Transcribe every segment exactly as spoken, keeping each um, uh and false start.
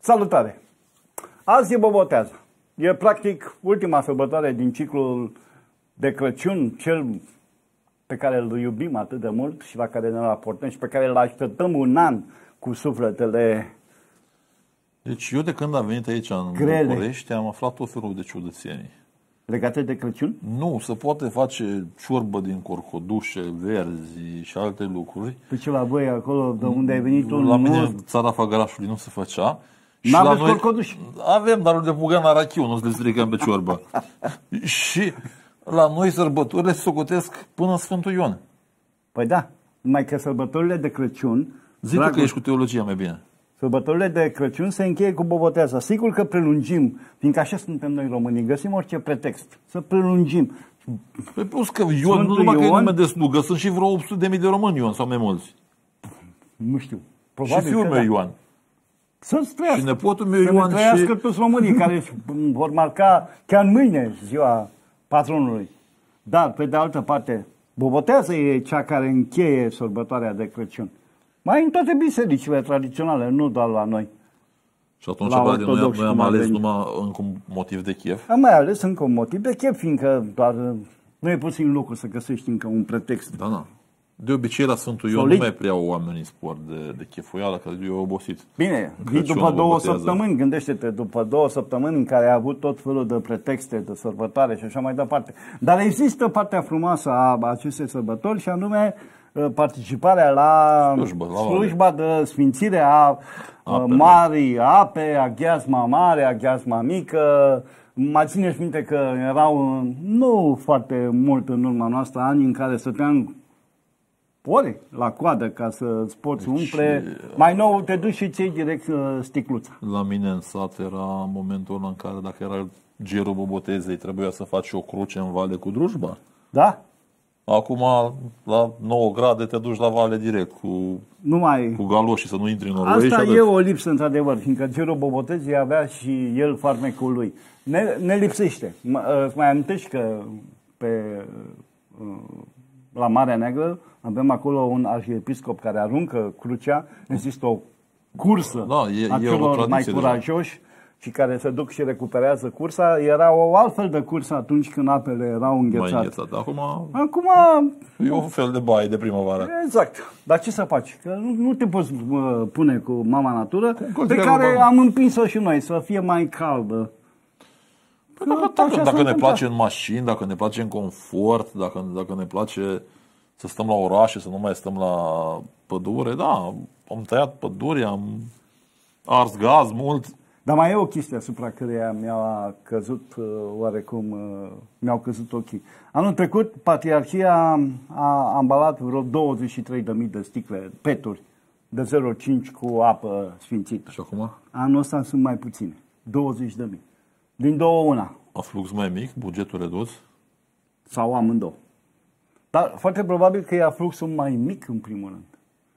Salutare! Azi e Bobotează. E practic ultima sărbătoare din ciclul de Crăciun, cel pe care îl iubim atât de mult și la care ne raportăm și pe care îl așteptăm un an cu sufletele. Deci eu de când am venit aici în grele. București am aflat tot felul de ciudățenii. Legate de Crăciun? Nu, se poate face ciorbă din corcodușe, verzi și alte lucruri. Pe ce la voi acolo, de unde ai venit tu? La mine, nu... țara Făgărașului, nu se făcea. N-aveți corcoduși? Avem, dar de bugăm la rachiu, nu le stricăm pe ciorbă. Și la noi sărbătorile se socotesc până Sfântul Ion. Păi da, numai că sărbătorile de Crăciun... Zic dragul, că ești cu teologia mai bine. Sărbătorile de Crăciun se încheie cu Bobotează. Sigur că prelungim, fiindcă așa suntem noi românii, găsim orice pretext să prelungim. Păi plus că Ion, nu numai că e nume de slugă, sunt și vreo opt sute de mii de români Ion sau mai mulți. Nu știu. Probabil și fiul meu da. Ioan. Să-ți trăiască. Și nepotul meu să Ioan. Să trăiască și... toți românii care vor marca chiar mâine ziua patronului. Dar, pe de altă parte, Bobotează e cea care încheie sărbătoarea de Crăciun. Mai în toate bisericile tradiționale, nu doar la noi. Și atunci, Vlad, noi, noi am ales numai încă un motiv de chef? Am mai ales încă un motiv de chef, fiindcă doar nu e puțin lucru să găsești încă un pretext. Da, da. De obicei, la Sfântul Ion nu mai prea oamenii spor de, de chefuială, că eu obosit. Bine, vii după două săptămâni, gândește-te, după două săptămâni în care ai avut tot felul de pretexte, de sărbătoare și așa mai departe. Dar există partea frumoasă a acestei sărbători și anume participarea la slujba, la slujba de sfințire a Apele. Marii Ape, a Gheazma Mare, a Gheazma Mică. Mai țineți minte că erau nu foarte mult în urma noastră ani în care stăteam ore la coadă ca să-ți poți deci, umple. Mai nou te duci și ții direct sticluța. La mine în sat era momentul ăla în care dacă era gerul Bobotezei trebuia să faci o cruce în vale cu drujba. Da? Acum, la nouă grade, te duci la vale direct cu, Numai... cu galoșii, să nu intri în oră. Asta e o lipsă, într-adevăr, fiindcă gerul Bobotezei avea și el farmecul lui. Ne, ne lipsește. Îți mai amintești că pe, la Marea Neagră avem acolo un arhiepiscop care aruncă crucea, există o cursă da, e, a celor mai curajoși deja. Și care se duc și recuperează cursa. Era o altfel de cursă atunci când apele erau înghețate. Mai înghețate. Acum, Acum e un fel de baie de primăvară. Exact. Dar ce să faci? Că nu, nu te poți uh, pune cu mama natură, pe care bani. Am împins-o și noi, să fie mai caldă. Păi dacă dacă, dacă ne place în mașini, dacă ne place în confort, dacă, dacă ne place să stăm la orașe, să nu mai stăm la pădure, da, am tăiat păduri, am ars gaz mult. Dar mai e o chestie asupra căreia mi-a căzut oarecum, mi-au căzut ochii. Anul trecut, Patriarhia a ambalat vreo douăzeci și trei de mii de sticle, peturi, de zero virgulă cinci cu apă sfințită. Și acum? Anul ăsta sunt mai puține, douăzeci de mii. Din două una. A flux mai mic, bugetul redus? Sau amândouă. Dar foarte probabil că e afluxul mai mic în primul rând.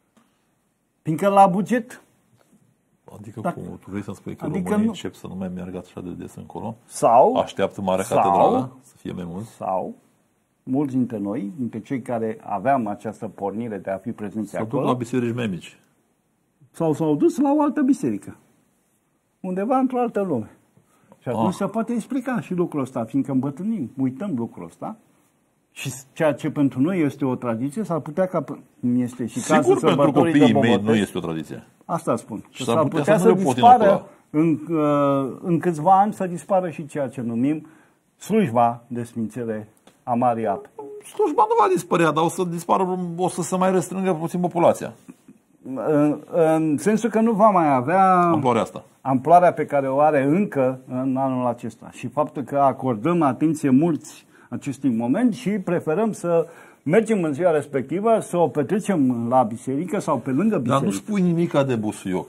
Fiindcă la buget... Adică da. Cum, tu vrei să-mi spui că adică românii nu... încep să nu mai meargă așa de des încolo? Sau... Așteaptă Marea sau, Catedrală să fie mai mulți? Sau, mulți dintre noi, dintre cei care aveam această pornire de a fi prezenți acolo... S-au dus la biserici mai mici. Sau s-au dus la o altă biserică. Undeva într-o altă lume. Și atunci ah. se poate explica și lucrul ăsta, fiindcă îmbătrânim, uităm lucrul ăsta. Și ceea ce pentru noi este o tradiție, s-ar putea ca este și sigur, cazul pentru copiii mei nu este o tradiție. Asta spun. Și s-ar putea, putea să, să dispară în, în câțiva ani să dispară și ceea ce numim slujba de sfințire a Marii Ape. Slujba nu va dispărea, dar o să dispară, o să se mai restrângă puțin populația. În, în sensul că nu va mai avea amploarea asta. Amploarea pe care o are încă în anul acesta. Și faptul că acordăm atenție mulți acestui moment și preferăm să mergem în ziua respectivă, să o petrecem la biserică sau pe lângă biserică. Dar nu spui nimica de busuioc.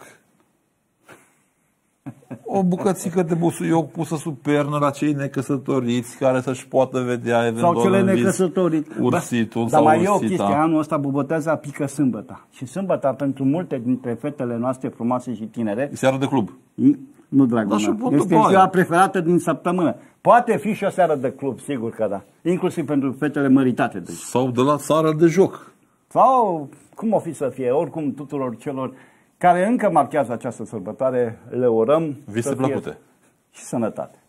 O bucățică de busuioc pusă sub pernă la cei necăsătoriți care să-și poată vedea eventual sau cele necăsătoriți. Ursitul da, sau dar mai ursita. e o chestie, anul ăsta Bobotează pică sâmbăta. Și sâmbăta pentru multe dintre fetele noastre frumoase și tinere... E seară de club. Nu, dragul meu. Este ziua preferată din săptămână. Poate fi și o seară de club, sigur că da. Inclusiv pentru fetele măritate. Deci. Sau de la țară de joc. Sau cum o fi să fie, oricum tuturor celor care încă marchează această sărbătoare, le urăm Vise să fie plăcute și sănătate.